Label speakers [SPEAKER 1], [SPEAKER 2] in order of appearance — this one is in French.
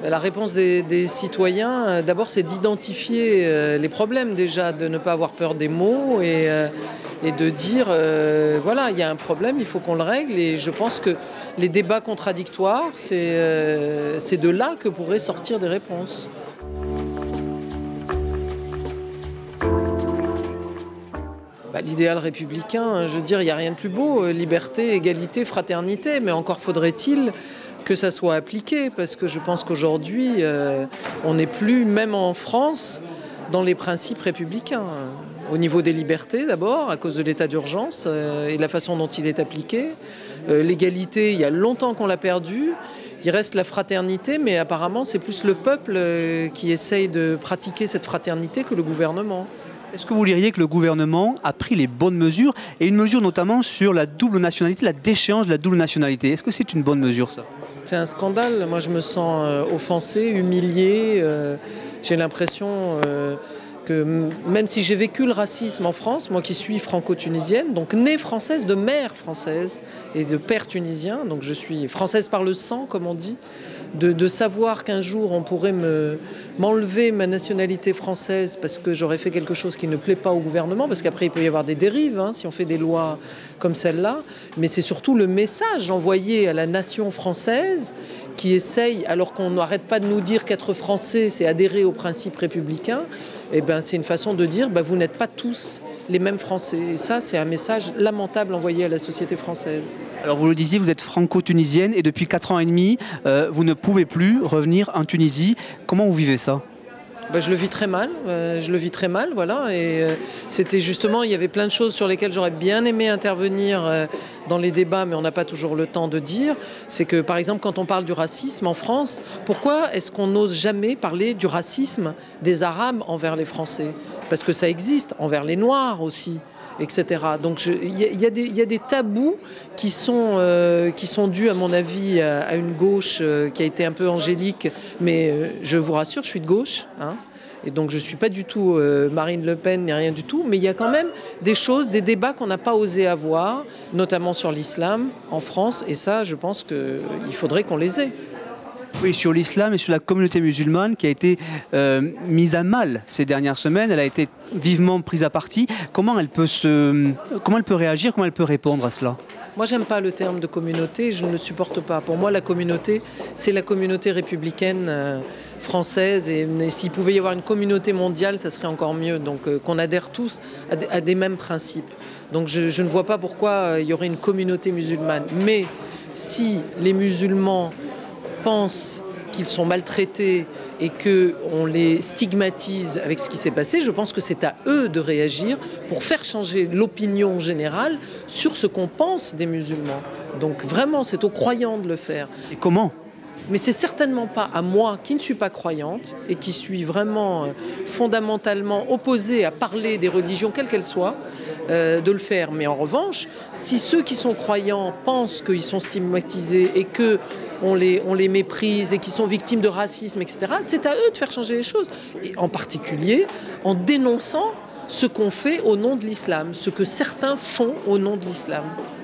[SPEAKER 1] La réponse des citoyens, d'abord, c'est d'identifier les problèmes déjà, de ne pas avoir peur des mots et de dire, voilà, il y a un problème, il faut qu'on le règle. Et je pense que les débats contradictoires, c'est de là que pourraient sortir des réponses. L'idéal républicain, je veux dire, il n'y a rien de plus beau, liberté, égalité, fraternité, mais encore faudrait-il que ça soit appliqué, parce que je pense qu'aujourd'hui, on n'est plus, même en France, dans les principes républicains. Au niveau des libertés, d'abord, à cause de l'état d'urgence et de la façon dont il est appliqué. L'égalité, il y a longtemps qu'on l'a perdue. Il reste la fraternité, mais apparemment, c'est plus le peuple qui essaye de pratiquer cette fraternité que le gouvernement.
[SPEAKER 2] Est-ce que vous diriez que le gouvernement a pris les bonnes mesures, et une mesure notamment sur la double nationalité, la déchéance de la double nationalité? Est-ce que c'est une bonne mesure, ça?
[SPEAKER 1] C'est un scandale. Moi, je me sens offensée, humiliée. J'ai l'impression que même si j'ai vécu le racisme en France, moi qui suis franco-tunisienne, donc née française, de mère française et de père tunisien, donc je suis française par le sang, comme on dit, de savoir qu'un jour on pourrait m'enlever ma nationalité française parce que j'aurais fait quelque chose qui ne plaît pas au gouvernement, parce qu'après il peut y avoir des dérives si on fait des lois comme celle-là, mais c'est surtout le message envoyé à la nation française qui essaye, alors qu'on n'arrête pas de nous dire qu'être français c'est adhérer aux principes républicains, et c'est une façon de dire vous n'êtes pas tous les mêmes Français. Et ça, c'est un message lamentable envoyé à la société française.
[SPEAKER 2] Alors vous le disiez, vous êtes franco-tunisienne et depuis 4 ans et demi, vous ne pouvez plus revenir en Tunisie. Comment vous vivez ça ?
[SPEAKER 1] Je le vis très mal, voilà. Et c'était justement, il y avait plein de choses sur lesquelles j'aurais bien aimé intervenir dans les débats, mais on n'a pas toujours le temps de dire. C'est que, par exemple, quand on parle du racisme en France, pourquoi est-ce qu'on n'ose jamais parler du racisme des Arabes envers les Français ? Parce que ça existe, envers les Noirs aussi, etc. Donc il y a des tabous qui sont dus, à mon avis, à une gauche qui a été un peu angélique, mais je vous rassure, je suis de gauche, et donc je ne suis pas du tout Marine Le Pen ni rien du tout, mais il y a quand même des choses, des débats qu'on n'a pas osé avoir, notamment sur l'islam en France, et ça, je pense qu'il faudrait qu'on les ait.
[SPEAKER 2] Oui, sur l'islam et sur la communauté musulmane qui a été mise à mal ces dernières semaines. Elle a été vivement prise à partie. Comment elle peut réagir, comment elle peut répondre à cela ?
[SPEAKER 1] Moi, j'aime pas le terme de communauté, je ne le supporte pas. Pour moi, la communauté, c'est la communauté républicaine française. Et s'il pouvait y avoir une communauté mondiale, ça serait encore mieux. Donc, qu'on adhère tous à des mêmes principes. Donc, je ne vois pas pourquoi il y aurait une communauté musulmane. Mais si les musulmans pensent qu'ils sont maltraités et qu'on les stigmatise avec ce qui s'est passé, je pense que c'est à eux de réagir pour faire changer l'opinion générale sur ce qu'on pense des musulmans. Donc vraiment, c'est aux croyants de le faire.
[SPEAKER 2] Et comment ?
[SPEAKER 1] Mais c'est certainement pas à moi, qui ne suis pas croyante et qui suis vraiment fondamentalement opposée à parler des religions, quelles qu'elles soient, de le faire. Mais en revanche, si ceux qui sont croyants pensent qu'ils sont stigmatisés et qu'on les méprise et qu'ils sont victimes de racisme, etc., c'est à eux de faire changer les choses. Et en particulier en dénonçant ce qu'on fait au nom de l'islam, ce que certains font au nom de l'islam.